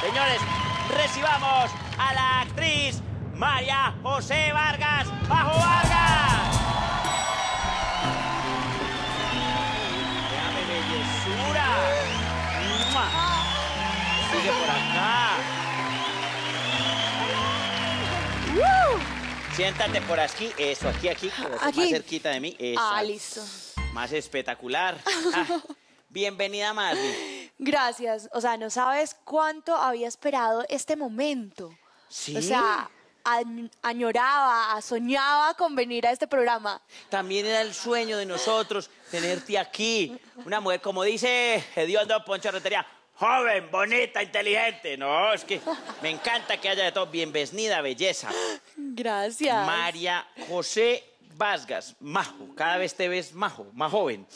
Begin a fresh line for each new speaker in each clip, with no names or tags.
Señores, recibamos a la actriz María José Vargas, Majo Vargas. Déjame bellezura. ¡Mua! Sigue por acá. Siéntate por aquí, eso, aquí, aquí más cerquita de mí. Esa.
Listo.
Más espectacular. Bienvenida, Marley.
Gracias. O sea, no sabes cuánto había esperado este momento.
Sí.
O sea, añoraba, soñaba con venir a este programa.
También era el sueño de nosotros tenerte aquí. Una mujer, como dice Hediondo Poncho Rentería, joven, bonita, inteligente. No, es que me encanta que haya de todo. Bienvenida, belleza.
Gracias.
María José Vargas, Majo. Cada vez te ves majo, más joven.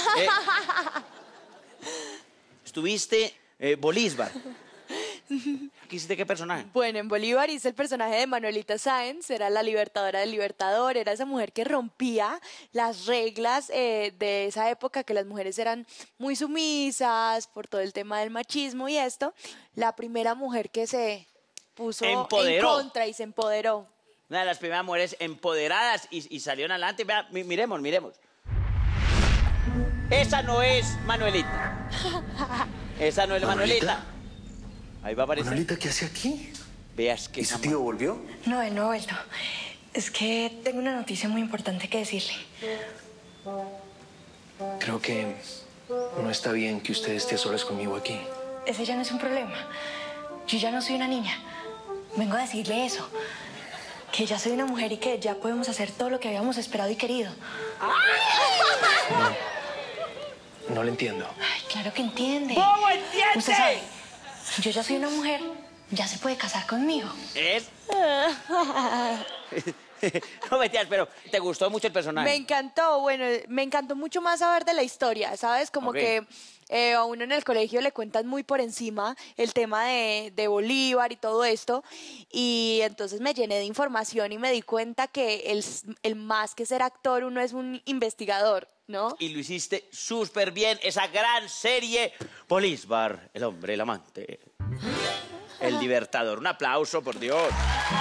Estuviste Bolívar. ¿Aquí hiciste qué personaje?
Bueno, en Bolívar hice el personaje de Manuelita Sáenz, era la libertadora del Libertador, era esa mujer que rompía las reglas de esa época, que las mujeres eran muy sumisas por todo el tema del machismo y esto. La primera mujer que se puso en contra y se empoderó.
Una de las primeras mujeres empoderadas y salieron adelante. Vea, miremos. Esa no es Manuelita. Esa no es Manuelita. Ahí va a aparecer.
¿Manuelita qué hace aquí?
Veas que...
¿Y su tío volvió?
No, él no ha vuelto. Es que tengo una noticia muy importante que decirle.
Creo que no está bien que usted esté a solas conmigo aquí.
Ese ya no es un problema. Yo ya no soy una niña. Vengo a decirle eso. Que ya soy una mujer y que ya podemos hacer todo lo que habíamos esperado y querido.
No lo entiendo.
Ay, claro que entiende.
¿Cómo entiende?
Usted sabe, yo ya soy una mujer, ya se puede casar conmigo.
¿Es? No metías, pero ¿te gustó mucho el personaje?
Me encantó, bueno, me encantó mucho más saber de la historia, ¿sabes? Como que a uno en el colegio le cuentan muy por encima el tema de Bolívar y todo esto, y entonces me llené de información y me di cuenta que el más que ser actor, uno es un investigador, ¿no?
Y lo hiciste súper bien, esa gran serie Bolívar, el hombre, el amante, el libertador. Un aplauso, por Dios.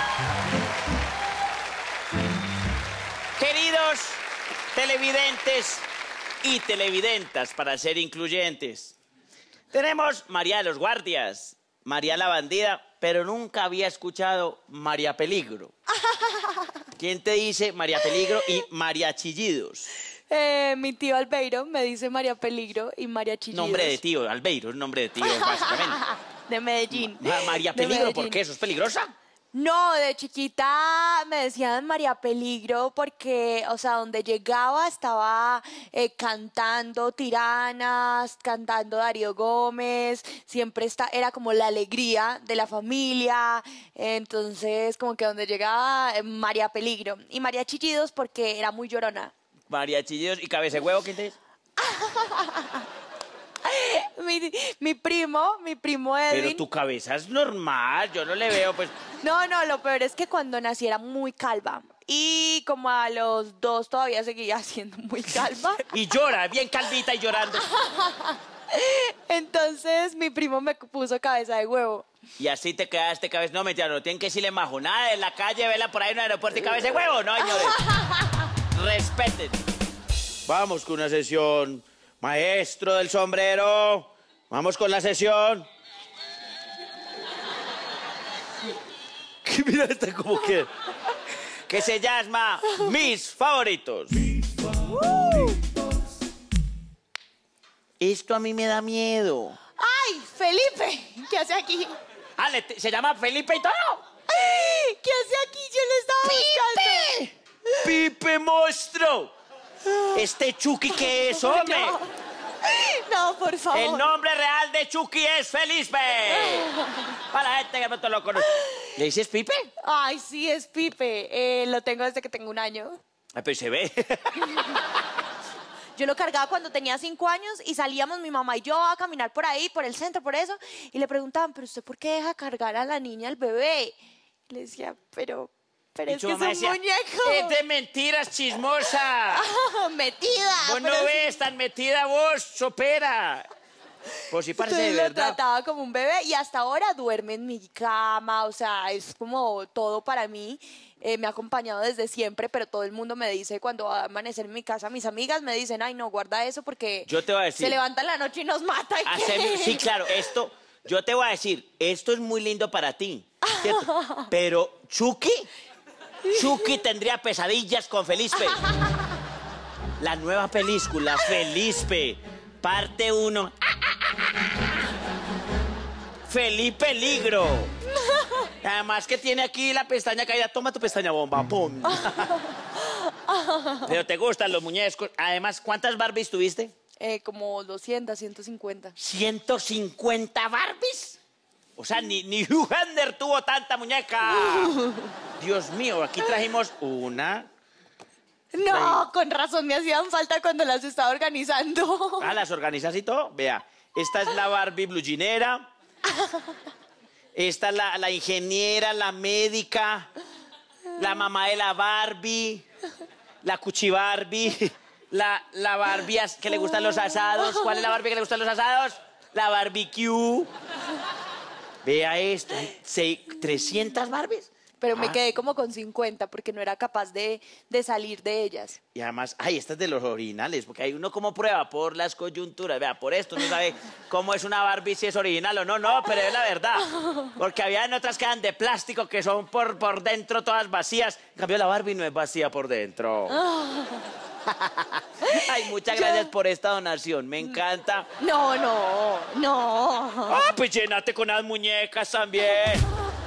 Queridos televidentes y televidentas, para ser incluyentes, tenemos María de los Guardias, María la Bandida, pero nunca había escuchado María Peligro. ¿Quién te dice María Peligro y María Chillidos?
Mi tío Albeiro me dice María Peligro y María Chillidos.
Nombre de tío, Albeiro, es nombre de tío, básicamente.
De Medellín.
María Peligro, ¿por qué? ¿Eso es peligrosa?
No, de chiquita me decían María Peligro porque, o sea, donde llegaba estaba cantando tiranas, cantando Darío Gómez, siempre era como la alegría de la familia, entonces como que donde llegaba María Peligro. Y María Chillidos porque era muy llorona.
María Chillidos y Cabeza de Huevo, ¿quién te dice?
Mi primo Edwin.
Pero tu cabeza es normal, yo no le veo, pues...
No, lo peor es que cuando nací era muy calva. Y como a los 2 todavía seguía siendo muy calva.
Y llora, bien calvita y llorando.
Entonces mi primo me puso Cabeza de Huevo.
Y así te quedaste cabeza... No, mentira, no tienen que decirle Majo. Nada en la calle, vela por ahí en un aeropuerto y Cabeza de Huevo. No, señores. Respeten. Vamos con una sesión. Maestro del sombrero. Vamos con la sesión. Mira, está como que se llama Mis Favoritos. Esto a mí me da miedo.
¡Ay, Felipe! ¿Qué hace aquí?
Ah, ¿se llama Felipe y todo?
¡Ay! ¿Qué hace aquí? Yo lo estaba buscando.
¡Pipe monstruo! ¿Este Chucky qué es, hombre?
No, por favor.
El nombre real de Chucky es Felipe. Para la gente que no te lo conoce. ¿Le dices Pipe?
Ay, sí, es Pipe. Lo tengo desde que tengo 1 año.
Ah, pero se ve.
Yo lo cargaba cuando tenía 5 años y salíamos mi mamá y yo a caminar por ahí, por el centro, por eso. Y le preguntaban, ¿pero usted por qué deja cargar a la niña, al bebé? Y le decía, pero es que es un muñeco.
Es de mentiras, chismosa.
Metida.
Vos no ves tan metida vos, sopera. Pues sí parece de
Entonces lo
verdad.
trataba como un bebé y hasta ahora duerme en mi cama, o sea, es como todo para mí. Me ha acompañado desde siempre, pero todo el mundo me dice cuando va a amanecer en mi casa, mis amigas me dicen, ay, no, guarda eso porque
Yo te voy a decir.
se levanta en la noche y nos mata.
Sí, claro, esto, yo te voy a decir, esto es muy lindo para ti, ¿cierto? Pero Chucky tendría pesadillas con Felipe. La nueva película, Felipe, parte 1. Felipe Peligro. Además que tiene aquí la pestaña caída. Toma tu pestaña bomba, pum. Pero te gustan los muñecos. Además, ¿cuántas Barbies tuviste?
Como 200, 150.
¿150 Barbies? O sea, ni Hugh Hefner tuvo tanta muñeca. Dios mío, aquí trajimos una.
No, con razón me hacían falta cuando las estaba organizando.
Ah, las organizas y todo. Vea, esta es la Barbie bluginera. Esta es la ingeniera, la médica, la mamá de la Barbie, la cuchi Barbie, la Barbie que le gustan los asados. ¿Cuál es la Barbie que le gustan los asados? La barbecue. Vea esto, 300 Barbies.
Pero me quedé como con 50 porque no era capaz de salir de ellas.
Y además, ay, esta es de los originales, porque hay uno como prueba por las coyunturas. Vea, por esto no sabe cómo es una Barbie, si es original o no, no, pero es la verdad. Porque había otras que eran de plástico, que son por dentro todas vacías. En cambio, la Barbie no es vacía por dentro. Ay, muchas gracias por esta donación, me encanta.
No.
Ah, pues llénate con las muñecas también.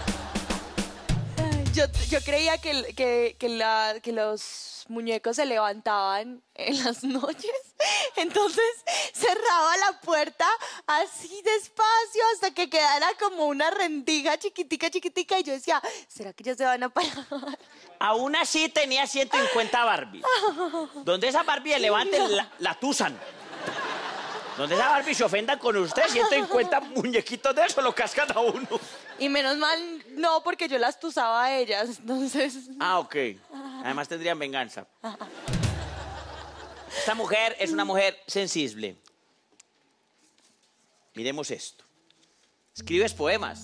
Yo creía que los muñecos se levantaban en las noches, entonces cerraba la puerta así despacio hasta que quedara como una rendija chiquitica y yo decía, ¿será que ya se van a parar?
Aún así tenía 150 Barbies. Donde esa Barbie se levante, la tusan. Donde esa Barbie se ofenda con usted, 150 muñequitos de eso lo cascan a uno.
Y menos mal, no, porque yo las tusaba a ellas, entonces...
Ah, ok. Además tendrían venganza. Esta mujer es una mujer sensible. Miremos esto. Escribes poemas.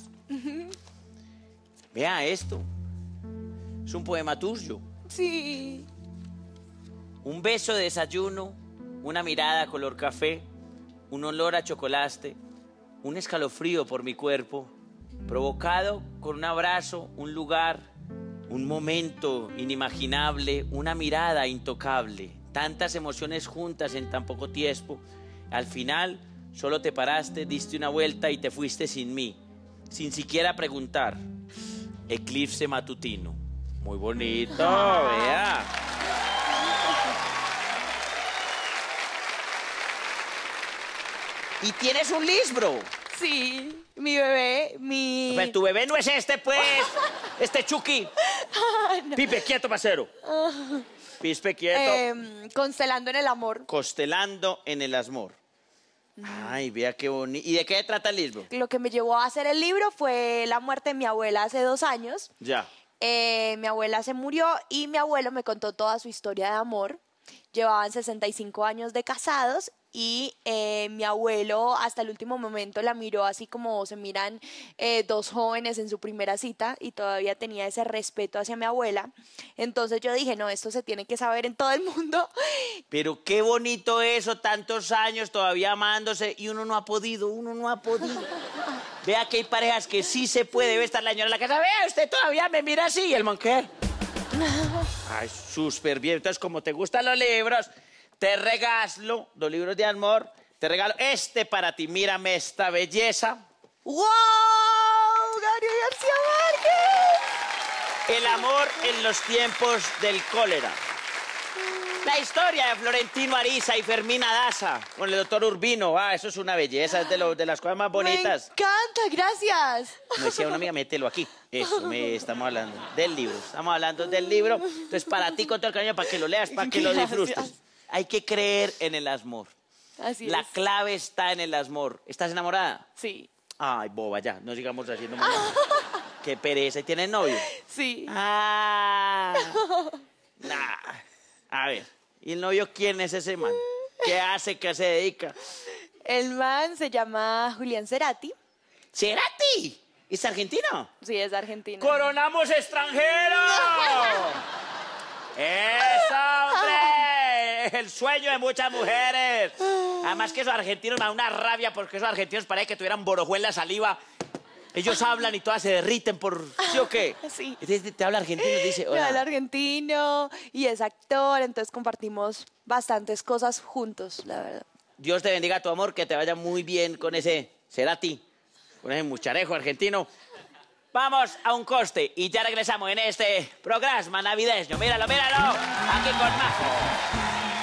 Vea esto. Es un poema tuyo.
Sí.
Un beso de desayuno, una mirada color café, un olor a chocolate, un escalofrío por mi cuerpo, provocado con un abrazo, un lugar, un momento inimaginable, una mirada intocable, tantas emociones juntas en tan poco tiempo. Al final, solo te paraste, diste una vuelta y te fuiste sin mí, sin siquiera preguntar. Eclipse matutino. Muy bonito, vea. Y tienes un libro.
Sí, mi bebé,
Pues tu bebé no es este, pues. Este Chucky.
No.
Pipe, quieto, pasero. Pipe, quieto.
Constelando en el amor.
Constelando en el amor. Ay, vea qué bonito. ¿Y de qué trata el libro?
Lo que me llevó a hacer el libro fue la muerte de mi abuela hace 2 años.
Ya.
Mi abuela se murió y mi abuelo me contó toda su historia de amor. Llevaban 65 años de casados y mi abuelo hasta el último momento la miró así como se miran 2 jóvenes en su primera cita y todavía tenía ese respeto hacia mi abuela. Entonces yo dije, no, esto se tiene que saber en todo el mundo.
Pero qué bonito eso, tantos años todavía amándose y uno no ha podido. Vea que hay parejas que sí se puede. Ve estar la señora en la casa, vea, usted todavía me mira así. ¿Y el monquer? Ay, súper bien. Entonces, como te gustan los libros, te regalo los libros de amor. Te regalo este para ti. Mírame esta belleza.
¡Wow! ¡Gabriel García Márquez!
El amor en los tiempos del cólera. La historia de Florentino Ariza y Fermina Daza con el doctor Urbino. Ah, eso es una belleza, es de las cosas más bonitas.
Me encanta, gracias.
Me decía una amiga, mételo aquí. Eso, estamos hablando del libro. Estamos hablando del libro. Entonces, para ti, con todo el cariño, para que lo leas, para que lo disfrutes. Hay que creer en el amor.
Así
La
es.
clave está en el amor. ¿Estás enamorada?
Sí.
Ay, boba, ya. No sigamos haciendo más. Qué pereza. ¿Y tienes novio?
Sí.
Ah. Nah. A ver. ¿Y el novio quién es ese man? ¿Qué hace? ¿Qué se dedica?
El man se llama Julián Cerati.
¿Cerati? ¿Es argentino?
Sí, es argentino.
¡Coronamos extranjero! ¡Eso, hombre! El sueño de muchas mujeres. Además que esos argentinos me da una rabia porque esos argentinos parece que tuvieran borojuela en la saliva. Ellos hablan y todas se derriten por... ¿Sí o qué?
Sí.
Entonces te habla argentino y dice...
Me
Hola.
habla argentino y es actor, entonces compartimos bastantes cosas juntos, la verdad.
Dios te bendiga tu amor, que te vaya muy bien con ese Cerati, con ese mucharejo argentino. Vamos a un corte y ya regresamos en este programa navideño. Míralo, míralo, aquí con Majo.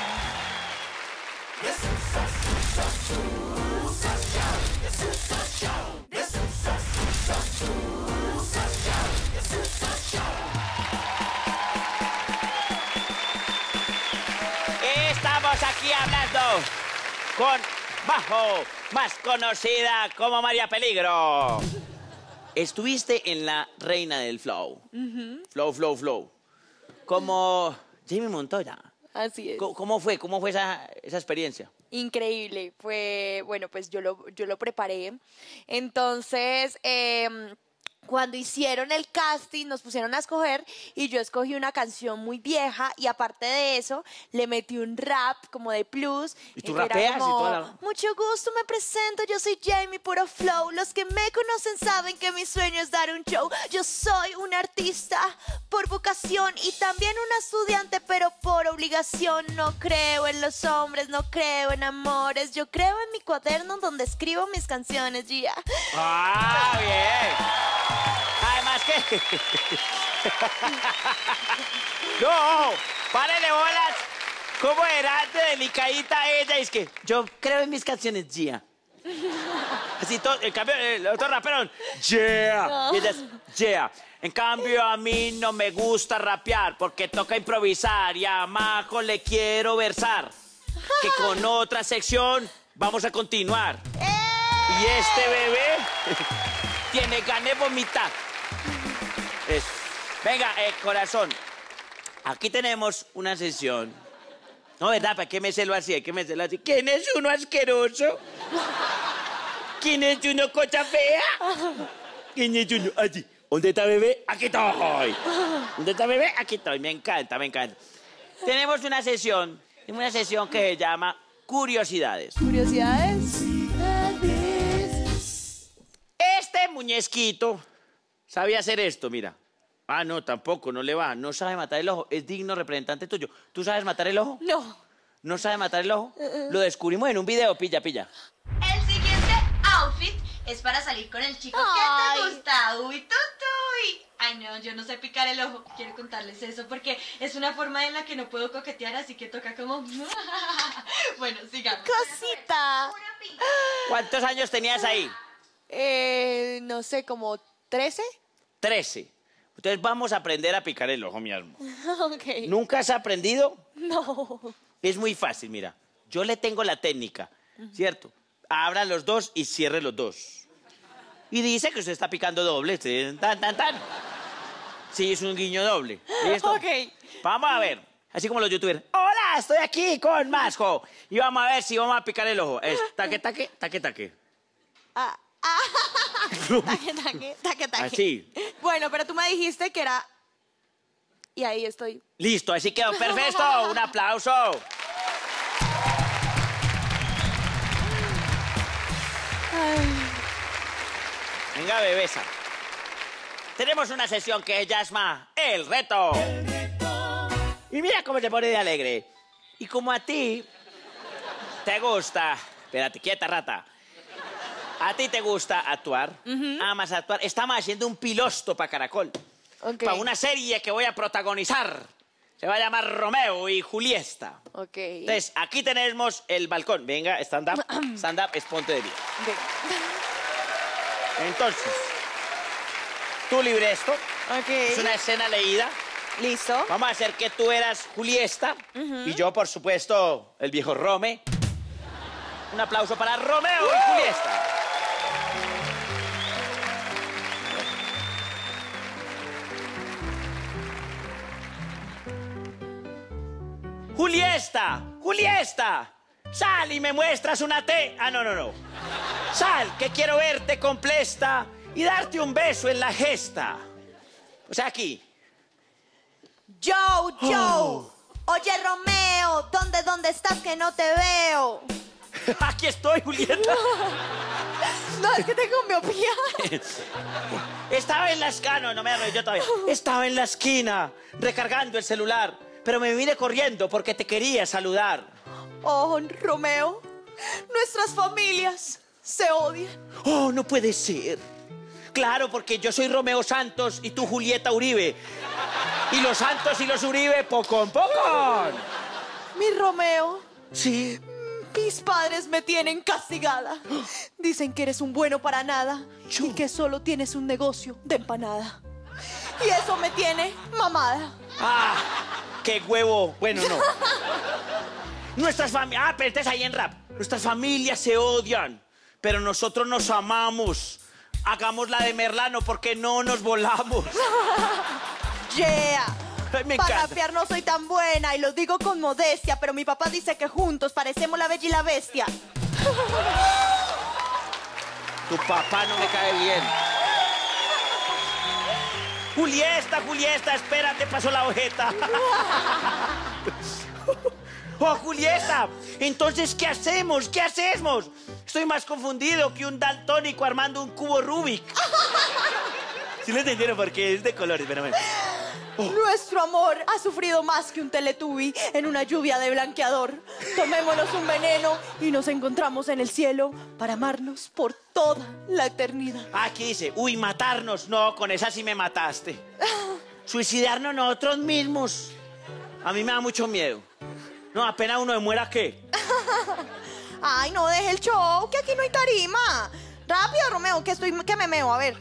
Estamos aquí hablando con Majo, más conocida como María Peligro. Estuviste en La Reina del Flow. Flow. Como Jamie Montoya.
Así es.
¿Cómo fue? ¿Cómo fue esa experiencia?
Increíble. Fue, bueno, pues yo lo preparé. Entonces, cuando hicieron el casting, nos pusieron a escoger y yo escogí una canción muy vieja y aparte de eso, le metí un rap como de plus.
¿Y tú
que era
rapeas y
como,
toda la...?
Mucho gusto, me presento, yo soy Jamie, puro flow. Los que me conocen saben que mi sueño es dar un show. Yo soy un artista por vocación y también una estudiante, pero por obligación. No creo en los hombres, no creo en amores. Yo creo en mi cuaderno donde escribo mis canciones, ya.
¡Ah, bien! Además que... No, párele bolas. ¿Cómo era de delicadita ella? Es que yo creo en mis canciones, Gia. Así todo, en cambio, el otro rapero, yeah.
No.
Y ella es, yeah. En cambio, a mí no me gusta rapear porque toca improvisar y a Majo le quiero versar. Que con otra sección vamos a continuar. Y este bebé tiene ganas de vomitar. Eso. Venga, corazón, aquí tenemos una sesión. No, ¿verdad? ¿Para qué me celo así? Hay que me celo así. ¿Quién es uno asqueroso? ¿Quién es uno cosa fea? ¿Quién es uno así? ¿Dónde está bebé? Aquí estoy. ¿Dónde está bebé? Aquí estoy. Me encanta, me encanta. Tenemos una sesión que se llama Curiosidades.
¿Curiosidades?
Este muñequito sabía hacer esto, mira. Ah, no, tampoco, no le va. No sabe matar el ojo. Es digno representante tuyo. ¿Tú sabes matar el ojo?
No.
¿No sabe matar el ojo? Lo descubrimos en un video, pilla.
El siguiente outfit es para salir con el chico que
Ay.
te gusta. Uy, tutuy. Ay, no, yo no sé picar el ojo. Quiero contarles eso porque es una forma en la que no puedo coquetear, así que toca como... Bueno, sigamos.
Cosita.
Una pinta.
¿Cuántos años tenías ahí?
No sé, como 13.
13. Entonces vamos a aprender a picar el ojo, mi alma.
Ok.
¿Nunca has aprendido?
No.
Es muy fácil, mira. Yo le tengo la técnica, ¿cierto? Abra los dos y cierre los dos. Y dice que usted está picando doble. ¿Sí? Tan. Sí, es un guiño doble. ¿Listo?
Ok.
Vamos a ver. Así como los youtubers. Hola, estoy aquí con Majo. Y vamos a ver si vamos a picar el ojo. Es taque.
Ah. Taque.
Así.
Bueno, pero tú me dijiste que era... Y ahí estoy.
Listo, así quedó perfecto. Un aplauso. Venga, bebesa. Tenemos una sesión que se llama El Reto. Y mira cómo se pone de alegre. Y como a ti te gusta... Espérate, quieta, rata. A ti te gusta actuar, amas actuar. Estamos haciendo un piloto para Caracol.
Ok.
Para una serie que voy a protagonizar. Se va a llamar Romeo y Julieta.
Ok.
Entonces, aquí tenemos el balcón. Venga, stand up. Stand up, es ponte de pie.
Ok.
Entonces, tu libreto.
Ok.
Es una escena leída.
Listo.
Vamos a hacer que tú eras Julieta. Y yo, por supuesto, el viejo Rome. Un aplauso para Romeo y Julieta. Julieta, Sal y me muestras una T. Ah, no, no, no. Sal, que quiero verte completa y darte un beso en la gesta. O sea, aquí.
Joe, Joe. Oye, Romeo, ¿dónde estás que no te veo?
Aquí estoy, Julieta.
No, es que tengo miopía.
Estaba en la esquina, no me arreglo yo todavía. Estaba en la esquina recargando el celular, pero me vine corriendo porque te quería saludar.
Oh, Romeo, nuestras familias se odian.
Oh, no puede ser. Claro, porque yo soy Romeo Santos y tú Julieta Uribe. Y los Santos y los Uribe, poco.
Mi Romeo,
Sí.
mis padres me tienen castigada. Dicen que eres un bueno para nada y que solo tienes un negocio de empanada. Y eso me tiene mamada.
Ah, qué huevo. Bueno, no. Nuestras familias... Ah, pero estás ahí en rap. Nuestras familias se odian, pero nosotros nos amamos. Hagamos la de Merlano porque no nos volamos.
Yeah.
Me
Para
encanta.
rapear no soy tan buena y lo digo con modestia, pero mi papá dice que juntos parecemos la bella y la bestia.
Tu papá no me cae bien. Julieta, espérate, pasó la ojeta. Oh, Julieta, entonces, ¿qué hacemos? Estoy más confundido que un daltónico armando un cubo Rubik. ¿Sí lo entendieron? Porque es de colores, pero bueno.
Nuestro amor ha sufrido más que un Teletubby en una lluvia de blanqueador. Tomémonos un veneno y nos encontramos en el cielo para amarnos por toda la eternidad.
Aquí dice, uy, matarnos. No, con esa sí me mataste. Suicidarnos nosotros mismos. A mí me da mucho miedo. No, apenas uno se muera, ¿qué?
Ay, no deje el show, que aquí no hay tarima. Rápido, Romeo, que me meo, a ver.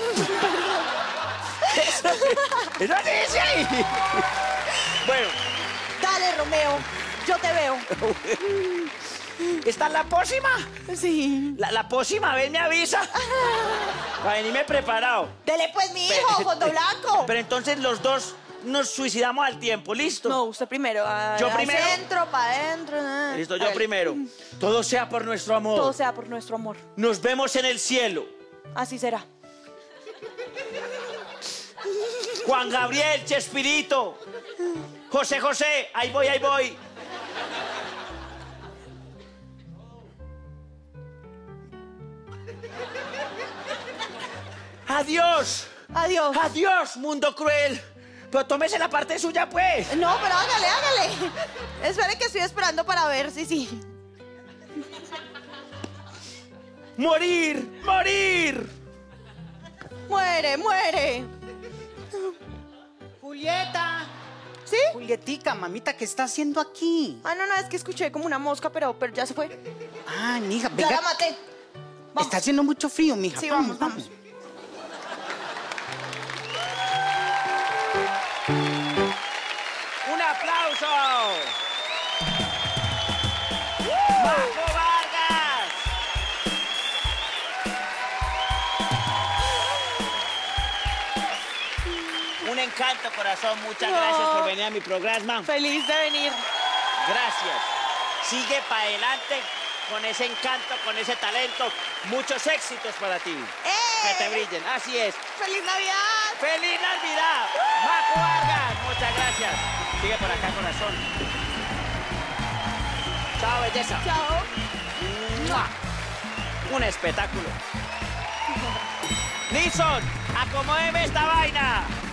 Eso dice ahí. Bueno,
Dale, Romeo, yo te veo.
¿está la pócima?
Sí.
La pócima, ven, me avisa. Para venirme preparado.
Dele pues, mi hijo, fondo blanco.
Pero entonces los dos nos suicidamos al tiempo, ¿listo?
No, usted primero.
¿Yo primero?
Al centro, para adentro.
Listo, yo primero. Todo sea por nuestro amor.
Todo sea por nuestro amor.
Nos vemos en el cielo.
Así será.
Juan Gabriel, Chespirito. José, ahí voy. Adiós.
Adiós.
Adiós, mundo cruel. Pero tómese la parte suya, pues.
No, pero hágale. Espere que estoy esperando para ver sí.
Morir.
Muere.
Julieta.
¿Sí?
Julietica, mamita, ¿qué está haciendo aquí?
Ah, no, es que escuché como una mosca, pero ya se fue.
Ah, mija,
Ya
venga.
la maté. Vamos.
Está haciendo mucho frío, mija.
Sí, vamos.
¡Un aplauso! ¡Majo Vargas! Un encanto, corazón. Muchas gracias por venir a mi programa.
Feliz de venir.
Gracias. Sigue para adelante con ese encanto, con ese talento. Muchos éxitos para ti. Que te brillen. Así es.
¡Feliz Navidad!
¡Feliz Navidad! ¡Majo Vargas! Muchas gracias. Sigue por acá, corazón. Chao, belleza.
Chao.
¡Mua! Un espectáculo. Nilsson, acomódeme esta vaina.